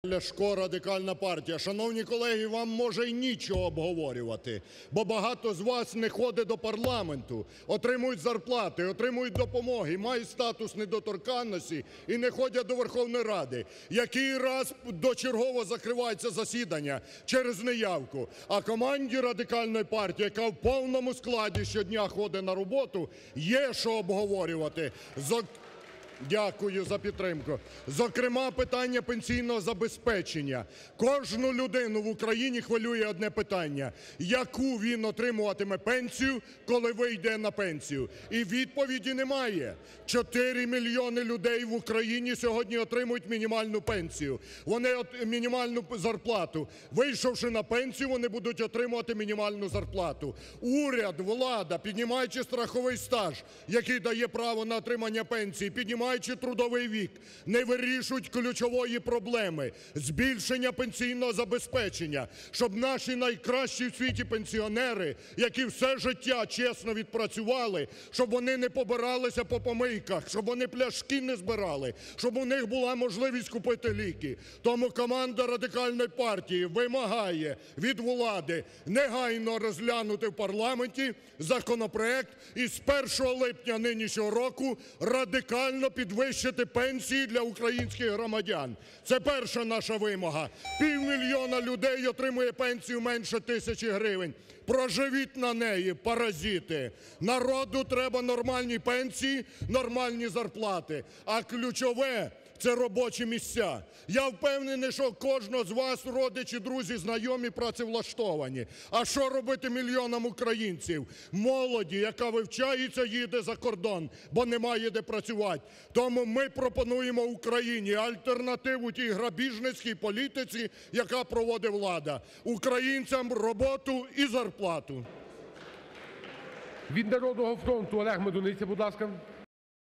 Ляшко, Радикальна партія. Шановні колеги, вам може й нічого обговорювати, бо багато з вас не ходить до парламенту, отримують зарплати, отримують допомоги, мають статус недоторканності і не ходять до Верховної Ради. Який раз дочергово закривається засідання через неявку, а команді Радикальної партії, яка в повному складі щодня ходить на роботу, є що обговорювати. Дякую за підтримку. Зокрема, питання пенсійного забезпечення. Кожну людину в Україні хвилює одне питання: яку він отримуватиме пенсію, коли вийде на пенсію? І відповіді немає. 4 мільйони людей в Україні сьогодні отримують мінімальну пенсію. Вони мінімальну зарплату. Вийшовши на пенсію, вони будуть отримувати мінімальну зарплату. Уряд, влада, піднімаючи страховий стаж, який дає право на отримання пенсії, піднімаючи трудовий вік, не вирішують ключової проблеми – збільшення пенсійного забезпечення, щоб наші найкращі в світі пенсіонери, які все життя чесно відпрацювали, щоб вони не побиралися по помийках, щоб вони пляшки не збирали, щоб у них була можливість купити ліки. Тому команда Радикальної партії вимагає від влади негайно розглянути в парламенті законопроект і з 1 липня нинішнього року радикально підвищити пенсії для українських громадян. Це перша наша вимога. 500 000 людей отримує пенсію менше 1000 гривень. Проживіть на неї, паразити! Народу треба нормальні пенсії, нормальні зарплати. А ключове – це робочі місця. Я впевнений, що кожного з вас родичі, друзі, знайомі працевлаштовані. А що робити мільйонам українців? Молоді, яка вивчається, їде за кордон, бо немає де працювати. Тому ми пропонуємо Україні альтернативу тій грабіжницькій політиці, яка проводить влада. Українцям роботу і зарплату. Від "Народного фронту" Олег Медуниця, будь ласка.